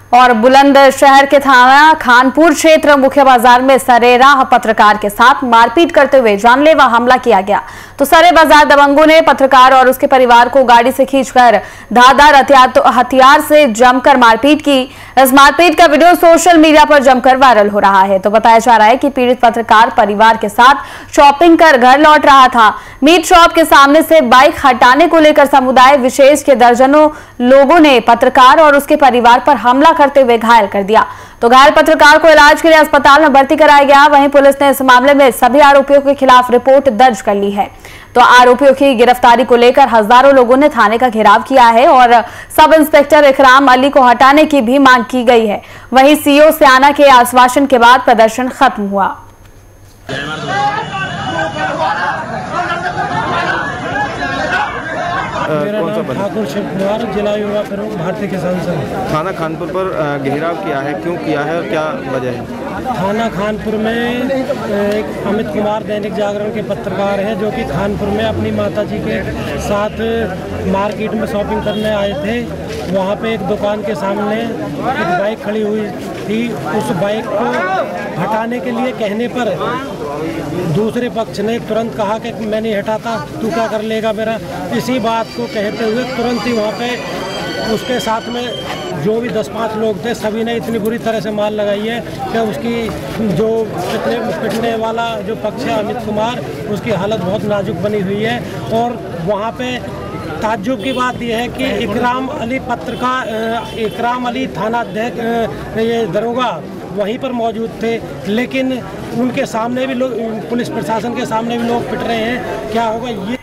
और बुलंदशहर के थाना खानपुर क्षेत्र मुख्य बाजार में सरेराह पत्रकार के साथ मारपीट करते हुए जानलेवा हमला किया गया। तो सरे बाजार दबंगों ने पत्रकार और उसके परिवार को गाड़ी से खींचकर धारदार हथियार से जमकर मारपीट की। इस मारपीट का वीडियो सोशल मीडिया पर जमकर वायरल हो रहा है। तो बताया जा रहा है कि पीड़ित पत्रकार परिवार के साथ शॉपिंग कर घर लौट रहा था। मीट शॉप के सामने से बाइक हटाने को लेकर समुदाय विशेष के दर्जनों लोगों ने पत्रकार और उसके परिवार पर हमला करते हुए घायल कर दिया। तो घायल पत्रकार को इलाज के लिए अस्पताल में भर्ती कराया गया। वहीं पुलिस ने इस मामले में सभी आरोपियों के खिलाफ रिपोर्ट दर्ज कर ली है। तो आरोपियों की गिरफ्तारी को लेकर हजारों लोगों ने थाने का घेराव किया है और सब इंस्पेक्टर इकराम अली को हटाने की भी मांग की गई है। वहीं सीओ स्याना के आश्वासन के बाद प्रदर्शन खत्म हुआ। मेरा नाम ठाकुर शिव कुमार, जिला युवा प्रमुख भारतीय किसान संघ। थाना खानपुर पर घेराव किया है, क्यों किया है और क्या वजह है? थाना खानपुर में एक अमित कुमार दैनिक जागरण के पत्रकार हैं जो कि खानपुर में अपनी माताजी के साथ मार्केट में शॉपिंग करने आए थे। वहाँ पे एक दुकान के सामने एक बाइक खड़ी हुई थी। उस बाइक को हटाने के लिए कहने पर दूसरे पक्ष ने तुरंत कहा कि मैं नहीं हटाता, तू क्या कर लेगा मेरा। इसी बात को कहते हुए तुरंत ही वहाँ पे उसके साथ में जो भी 10-5 लोग थे, सभी ने इतनी बुरी तरह से मार लगाई है कि उसकी जो पिटने वाला जो पक्ष है अमित कुमार, उसकी हालत बहुत नाजुक बनी हुई है। और वहाँ पे ताज्जुब की बात यह है कि इकराम अली थाना ये दरोगा वहीं पर मौजूद थे, लेकिन उनके सामने भी लोग, पुलिस प्रशासन के सामने भी लोग पिट रहे हैं। क्या होगा ये